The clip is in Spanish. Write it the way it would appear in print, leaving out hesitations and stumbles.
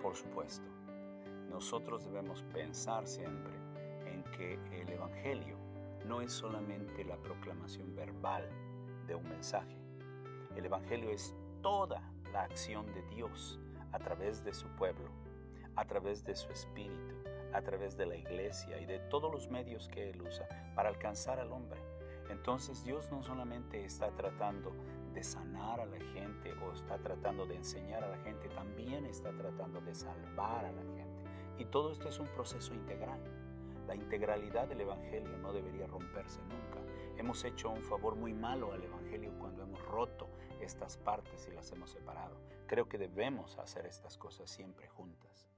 Por supuesto, nosotros debemos pensar siempre en que el Evangelio no es solamente la proclamación verbal de un mensaje. El Evangelio es toda la acción de Dios a través de su pueblo, a través de su Espíritu, a través de la iglesia y de todos los medios que Él usa para alcanzar al hombre. Entonces Dios no solamente está tratando de sanar a la gente o está tratando de enseñar a la gente, también está tratando de salvar a la gente. Y todo esto es un proceso integral. La integralidad del Evangelio no debería romperse nunca. Hemos hecho un favor muy malo al Evangelio cuando hemos roto estas partes y las hemos separado. Creo que debemos hacer estas cosas siempre juntas.